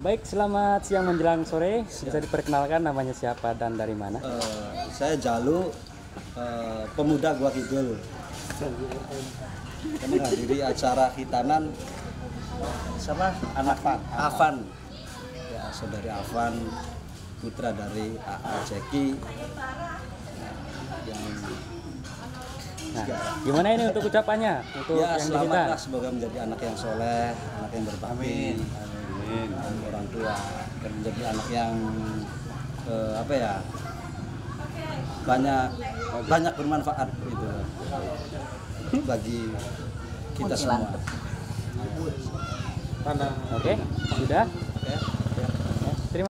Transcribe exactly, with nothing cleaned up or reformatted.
Baik, selamat siang menjelang sore. Bisa diperkenalkan namanya siapa dan dari mana? Uh, saya Jalu, uh, pemuda Gua Kidul. Kami menghadiri acara hitanan sama anak Afan. Afan. Ya, saudari Afan, putra dari A A Ceki. Yang Nah, gimana ini untuk ucapannya? Untuk ya, yang selamatlah, dihitan? semoga menjadi anak yang soleh, anak yang berbakti, amin, orang tua, dan menjadi anak yang eh, apa ya, banyak banyak bermanfaat gitu bagi kita semua. Oke, sudah. Oke.